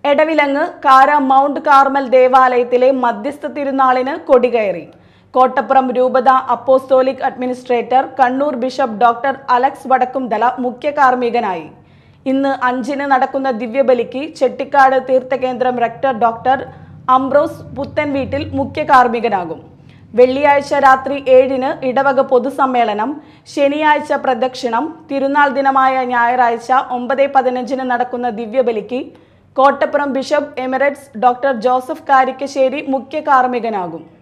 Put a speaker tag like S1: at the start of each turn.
S1: എടവിലങ്ങ് കാര mount Carmel ദേവാലയത്തിലെ മധ്യസ്ഥ തിരുനാളിന് കൊടികയറി. കോട്ടപ്പുറം രൂപത apostolic administrator Kannur bishop doctor Alex Vadakkumthala മുഖ്യ കാർമ്മികനായി. ഇന്ന് 5-ന് നടക്കുന്ന ദിവ്യബലിക്ക് ചെട്ടിക്കാട് തീർത്ഥകേന്ദ്രം റെക്ടർ ഡോക്ടർ അംബ്രോസ് പുത്തൻവീട്ടിൽ മുഖ്യ കാർമ്മികനാകും. വെള്ളിയാഴ്ച രാത്രി 7-ന് ഇടവക പൊതുസമ്മേളനം, ശനിയാഴ്ച പ്രദക്ഷിണം, തിരുനാൾ ദിനമായ ഞായറാഴ്ച 9:15-ന് നടക്കുന്ന ദിവ്യബലിക്ക് Kottappuram bishop emeritus doctor Joseph Karikkassery മുഖ്യ കാർമ്മികനാകും.